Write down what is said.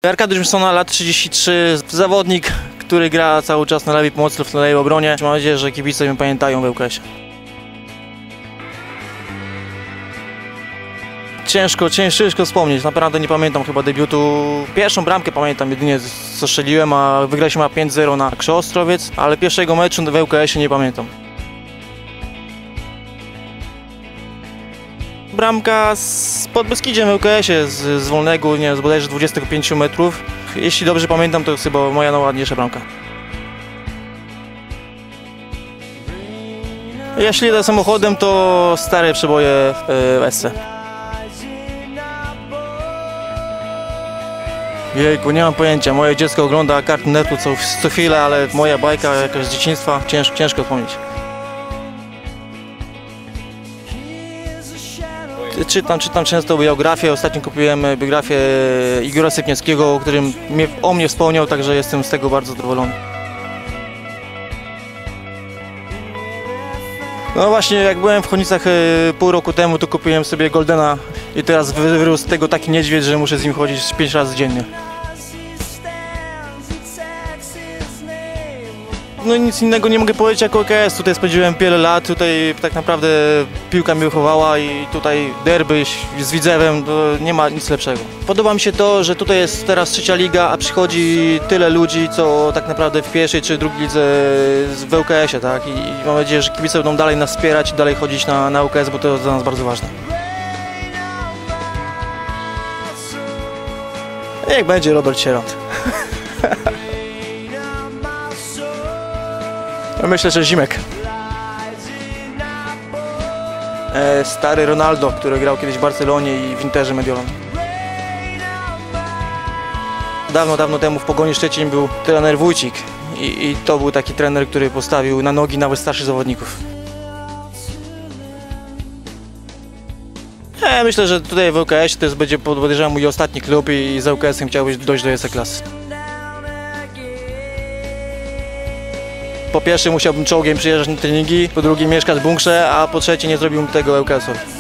Arkadiusz Grzymsona, lat 33, zawodnik, który gra cały czas na lewej pomocy, w lewej obronie. Mam nadzieję, że kibice mnie pamiętają w ŁKS-ie. Ciężko wspomnieć, naprawdę nie pamiętam chyba debiutu. Pierwszą bramkę pamiętam jedynie co strzeliłem, a wygraliśmy 5-0 na Krzą Ostrowiec, ale pierwszego meczu w ŁKS-ie nie pamiętam. Bramka z Podbeskidziem w ŁKS-ie z wolnego, nie wiem, z bodajże 25 metrów. Jeśli dobrze pamiętam, to jest chyba moja najładniejsza bramka. Jeśli jedę samochodem, to stare przeboje w SC. Jejku, nie mam pojęcia. Moje dziecko ogląda Cartoon Network co chwilę, ale moja bajka jakaś z dzieciństwa ciężko wspomnieć. Czytam często biografię. Ostatnio kupiłem biografię Igora Sypniewskiego, o którym o mnie wspomniał, także jestem z tego bardzo zadowolony. No właśnie, jak byłem w Chojnicach pół roku temu, to kupiłem sobie Goldena i teraz wyrósł z tego taki niedźwiedź, że muszę z nim chodzić 5 razy dziennie. No nic innego nie mogę powiedzieć jak ŁKS. Tutaj spędziłem wiele lat, tutaj tak naprawdę piłka mnie wychowała i tutaj derby z Widzewem, to nie ma nic lepszego. Podoba mi się to, że tutaj jest teraz trzecia liga, a przychodzi tyle ludzi, co tak naprawdę w pierwszej czy drugiej lidze w ŁKS-ie, tak? I mam nadzieję, że kibice będą dalej nas wspierać i dalej chodzić na ŁKS, bo to jest dla nas bardzo ważne. Jak będzie Robert Sierot. Myślę, że Zimek. Stary Ronaldo, który grał kiedyś w Barcelonie i w Interze Mediolan. Dawno temu w Pogoni Szczecin był trener Wójcik i to był taki trener, który postawił na nogi nawet starszych zawodników. Myślę, że tutaj w ŁKS to będzie, podejrzewam, mój ostatni klub i z ŁKS-em chciałbym dojść do Ekstraklasy. Po pierwsze musiałbym czołgiem przyjeżdżać na treningi, po drugie mieszkać w bunkrze, a po trzecie nie zrobiłbym tego ŁKS-owi.